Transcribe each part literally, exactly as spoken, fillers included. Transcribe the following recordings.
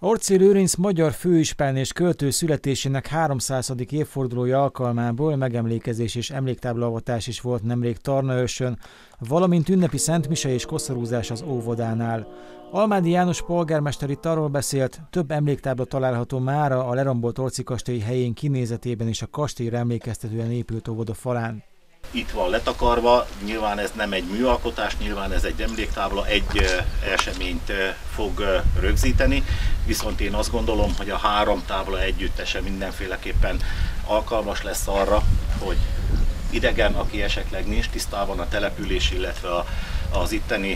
Orczy Lőrinc magyar főispán és költő születésének háromszázadik évfordulója alkalmából megemlékezés és emléktáblaavatás is volt nemrég Tarnaőrsön, valamint ünnepi szentmise és koszorúzás az óvodánál. Almádi János polgármester itt arról beszélt, több emléktábla található mára a lerombolt Orczy kastély helyén kinézetében és a kastélyra emlékeztetően épült óvoda falán. Itt van letakarva, nyilván ez nem egy műalkotás, nyilván ez egy emléktábla, egy eseményt fog rögzíteni, viszont én azt gondolom, hogy a három tábla együttese mindenféleképpen alkalmas lesz arra, hogy idegen, aki esetleg nincs tisztában a település, illetve a, az itteni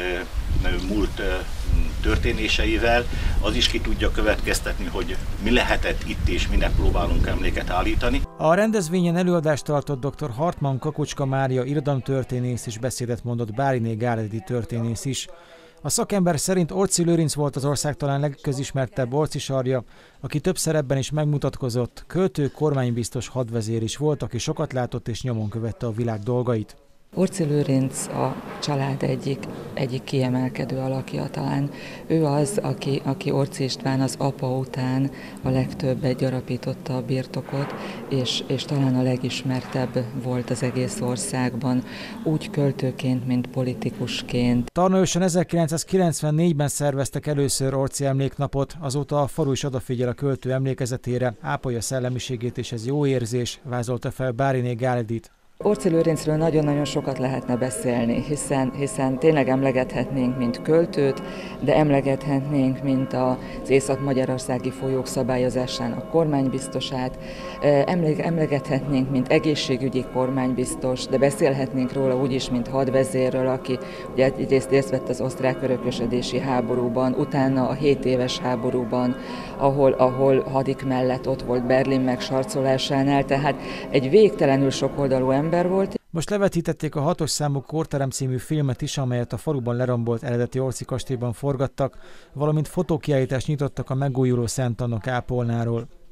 e, múlt e, történéseivel, az is ki tudja következtetni, hogy mi lehetett itt és minek próbálunk emléket állítani. A rendezvényen előadást tartott dr. Hartmann Kakucska Mária irodalomtörténész és beszédet mondott Báriné Gáledi történész is. A szakember szerint Orczy Lőrinc volt az ország talán legközismertebb orczisarja, aki több szerepben is megmutatkozott, költő, kormánybiztos hadvezér is volt, aki sokat látott és nyomon követte a világ dolgait. Orczy Lőrinc a család egyik, egyik kiemelkedő alakja talán. Ő az, aki, aki Orczy István az apa után a legtöbbet gyarapította a birtokot, és, és talán a legismertebb volt az egész országban, úgy költőként, mint politikusként. Tarnaőrsön ezerkilencszázkilencvennégyben szerveztek először Orczy emléknapot, azóta a falu is odafigyel a költő emlékezetére, ápolja szellemiségét, és ez jó érzés, vázolta fel Báriné Gáledit. Orczy Lőrincről nagyon-nagyon sokat lehetne beszélni, hiszen, hiszen tényleg emlegethetnénk, mint költőt, de emlegethetnénk, mint az észak-magyarországi folyók szabályozásának kormánybiztosát, emlegethetnénk, mint egészségügyi kormánybiztos, de beszélhetnénk róla úgy is, mint hadvezérről, aki ugye egyrészt részt vett az osztrák örökösödési háborúban, utána a hét éves háborúban, ahol, ahol hadik mellett ott volt Berlin megsarcolásánál, tehát egy végtelenül sokoldalú ember volt. Most levetítették a hatos számú Korterem című filmet is, amelyet a faluban lerombolt eredeti Orczy kastélyban forgattak, valamint fotókiállítást nyitottak a megújuló Szent Anna kápolnáról.